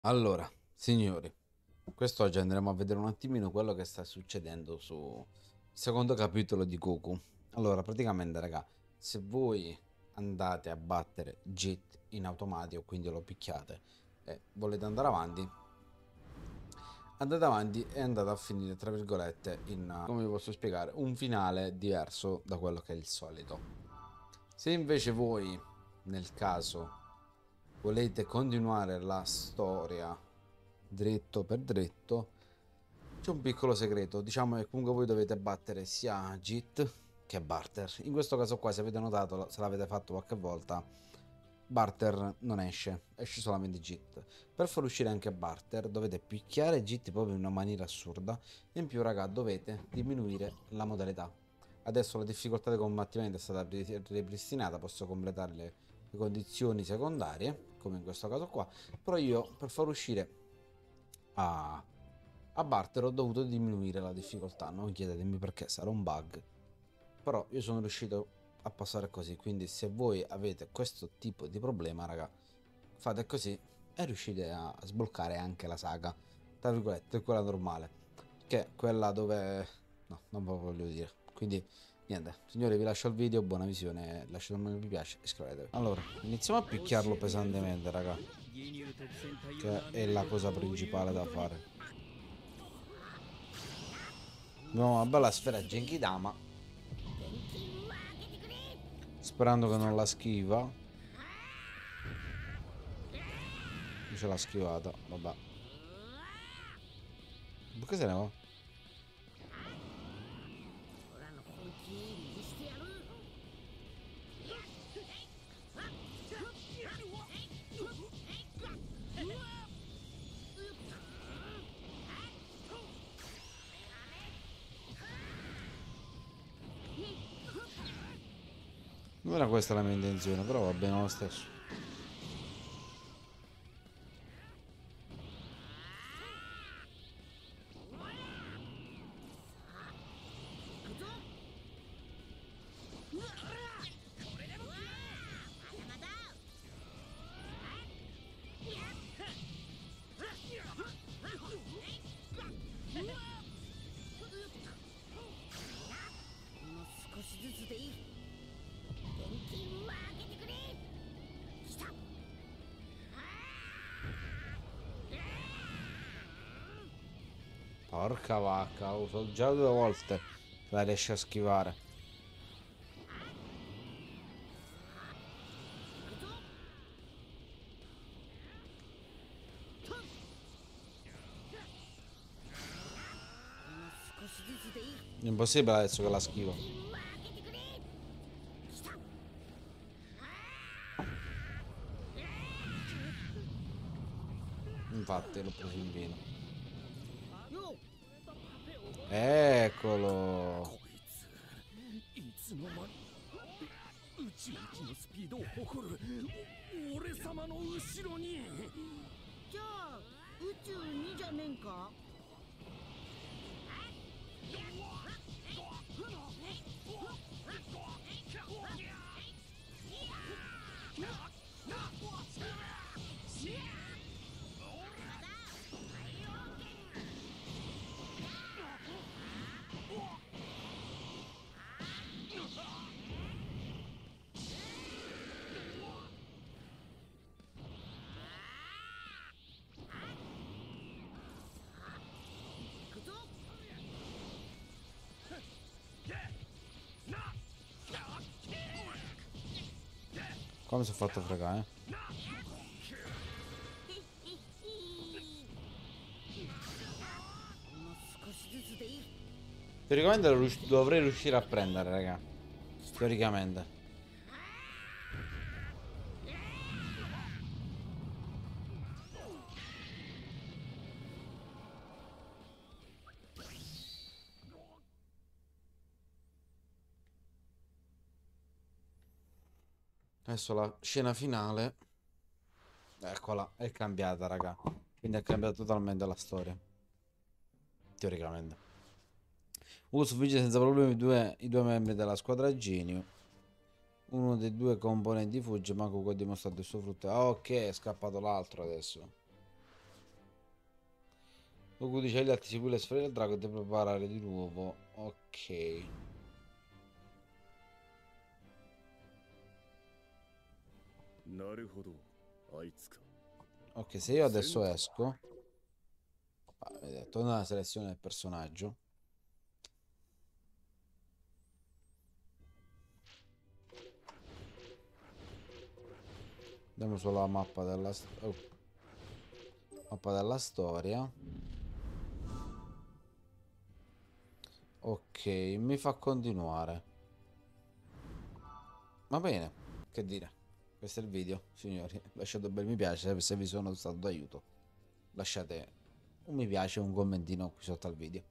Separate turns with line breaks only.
Allora, signori, quest'oggi andremo a vedere un attimino quello che sta succedendo sul secondo capitolo di Goku. Allora, praticamente, raga, se voi andate a battere Jit in automatico, quindi lo picchiate e volete andate avanti e andate a finire, tra virgolette, come vi posso spiegare, un finale diverso da quello che è il solito. Se invece voi, nel caso, volete continuare la storia dritto per dritto, c'è un piccolo segreto. Diciamo che comunque voi dovete battere sia Jit che Barter. In questo caso qua, se avete notato, se l'avete fatto qualche volta, Barter non esce, esce solamente Jit. Per far uscire anche Barter dovete picchiare Jit proprio in una maniera assurda e in più, raga, dovete diminuire la modalità. Adesso la difficoltà di combattimento è stata ripristinata, posso completare le condizioni secondarie, come in questo caso qua, però io per far uscire a, a Barter ho dovuto diminuire la difficoltà, non chiedetemi perché, sarà un bug, però io sono riuscito a passare così, quindi se voi avete questo tipo di problema, raga, fate così e riuscite a sbloccare anche la saga, tra virgolette, quella normale, che è quella dove... no, non ve lo voglio dire, quindi niente, signori, vi lascio il video, buona visione, lasciate un mi piace e iscrivetevi. Allora, iniziamo a picchiarlo pesantemente, raga, che è la cosa principale da fare. Abbiamo una bella sfera Genkidama, sperando che non la schiva. Ce l'ha schivata, vabbè. Perché se ne va? Non era questa la mia intenzione, però va bene lo stesso. Porca vacca, lo so già due volte che la riesce a schivare. Impossibile adesso che la schivo. Infatti l'ho preso in pieno. Eccolo.
いつの間に宇宙一のスピードを誇る俺様の後ろに。
じゃあ宇宙にじゃねんか。
Qua mi sono fatto fregare, eh. Teoricamente dovrei riuscire a prendere, raga. Teoricamente. Adesso la scena finale. Eccola, è cambiata, raga. Quindi è cambiata totalmente la storia. Teoricamente. Ugo sconfigge senza problemi i due membri della squadra Genio. Uno dei due componenti fugge, ma Goku ha dimostrato il suo frutto. Ah, ok, è scappato l'altro adesso. Goku dice agli altri segui le sfere del drago e deve preparare di nuovo. Ok.
なるほど、あいつか。
Ok, se io adesso esco, torna alla selezione del personaggio. Andiamo sulla mappa mappa della storia. Ok, mi fa continuare. Va bene, che dire. Questo è il video, signori. Lasciate un bel mi piace se vi sono stato d'aiuto. Lasciate un mi piace e un commentino qui sotto al video.